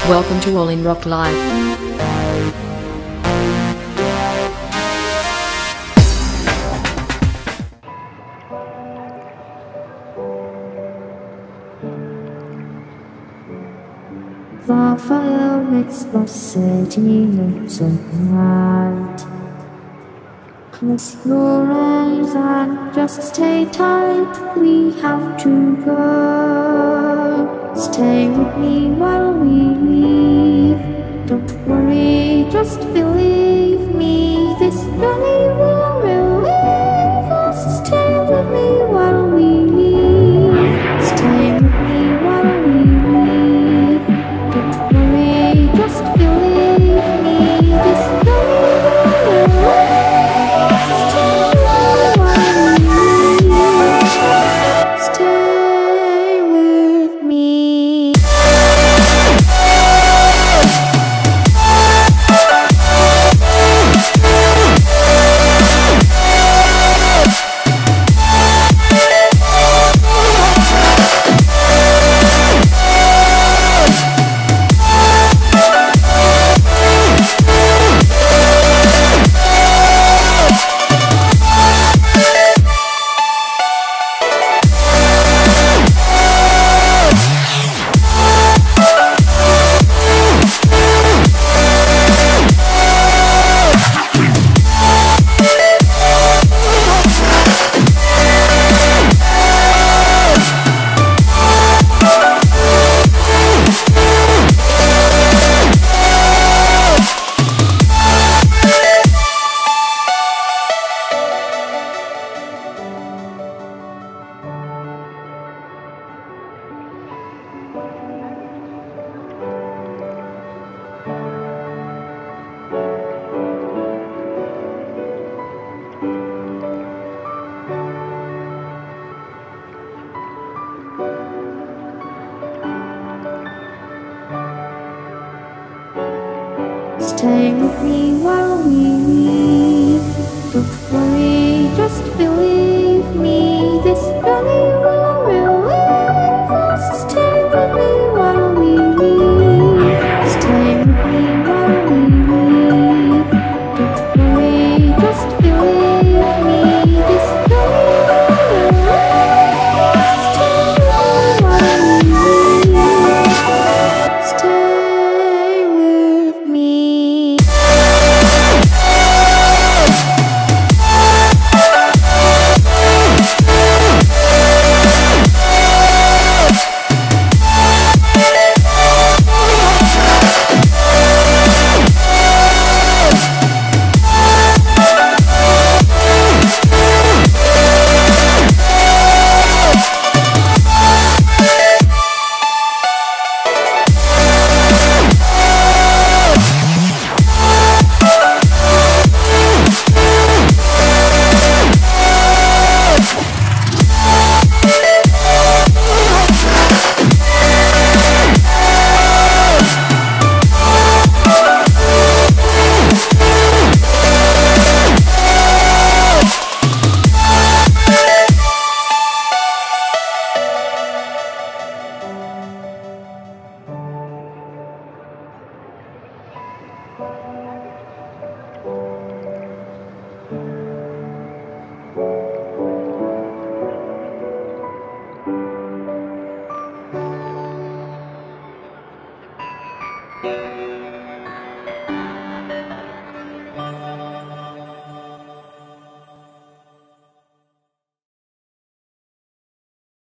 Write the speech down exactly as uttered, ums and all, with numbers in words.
Welcome to All in Rock Live. The fire makes the city look so bright. Close your eyes and just stay tight. We have to go. Stay with me while we leave. Don't worry, just believe me. This journey will relieve us. Stay with me while we leave. Stay with me while we leave. Don't worry, just believe me. This journey will relieve us. Stay with me while we leave. Stay with me. Stay with me while we leave. Don't worry, just believe me. This journey will relieve us. Stay with me while we leave. Stay with me while we leave. Don't worry, just believe me. This journey will relieve us. Stay with me while we leave. Stay with me. Thank you.